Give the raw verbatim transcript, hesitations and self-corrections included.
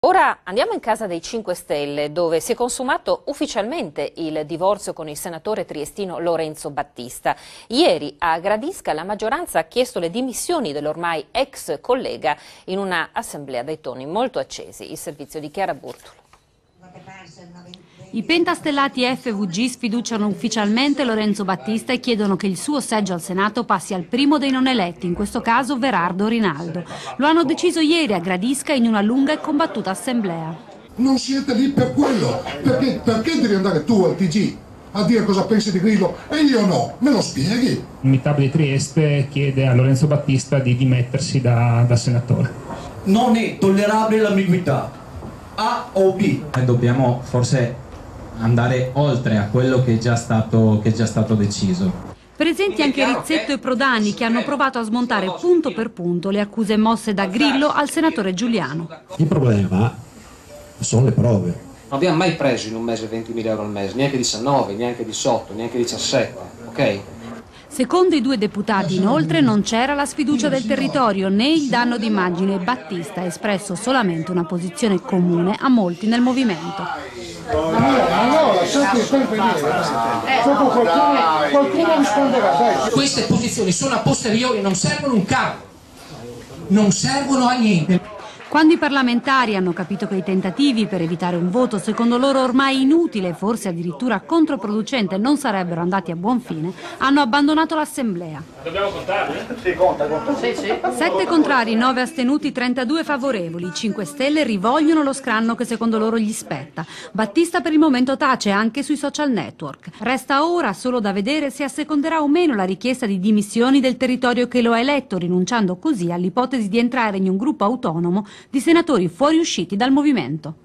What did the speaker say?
Ora andiamo in casa dei cinque Stelle, dove si è consumato ufficialmente il divorzio con il senatore triestino Lorenzo Battista. Ieri a Gradisca la maggioranza ha chiesto le dimissioni dell'ormai ex collega in una assemblea dai toni molto accesi. Il servizio di Chiara Burtolo. I pentastellati F V G sfiduciano ufficialmente Lorenzo Battista e chiedono che il suo seggio al Senato passi al primo dei non eletti, in questo caso Verardo Rinaldo. Lo hanno deciso ieri a Gradisca in una lunga e combattuta assemblea. Non siete lì per quello, perché, perché devi andare tu al T G a dire cosa pensi di Grillo e io no? Me lo spieghi? L'unità di Trieste chiede a Lorenzo Battista di dimettersi da, da senatore. Non è tollerabile l'ambiguità. A o B. Dobbiamo forse andare oltre a quello che è già stato, che è già stato deciso. Presenti anche Rizzetto e Prodani, che hanno provato a smontare punto per punto le accuse mosse da Grillo al senatore Giuliano. Il problema sono le prove. Non abbiamo mai preso in un mese ventimila euro al mese, neanche diciannove, neanche diciotto, neanche diciassette, ok? Secondo i due deputati, inoltre, non c'era la sfiducia del territorio né il danno d'immagine. Battista ha espresso solamente una posizione comune a molti nel movimento. No, no, lasciate stare venire. Dopo qualcuno, qualcuno risponderà, dai. Queste posizioni sono a posteriori, non servono un cavolo, non servono a niente. Quando i parlamentari hanno capito che i tentativi per evitare un voto secondo loro ormai inutile, forse addirittura controproducente, non sarebbero andati a buon fine, hanno abbandonato l'assemblea. Dobbiamo contarli? Sì, conta, conta. Sì, sì. Sette contrari, nove astenuti, trentadue favorevoli. I cinque Stelle rivogliono lo scranno che secondo loro gli spetta. Battista per il momento tace anche sui social network. Resta ora solo da vedere se asseconderà o meno la richiesta di dimissioni del territorio che lo ha eletto, rinunciando così all'ipotesi di entrare in un gruppo autonomo di senatori fuoriusciti dal movimento.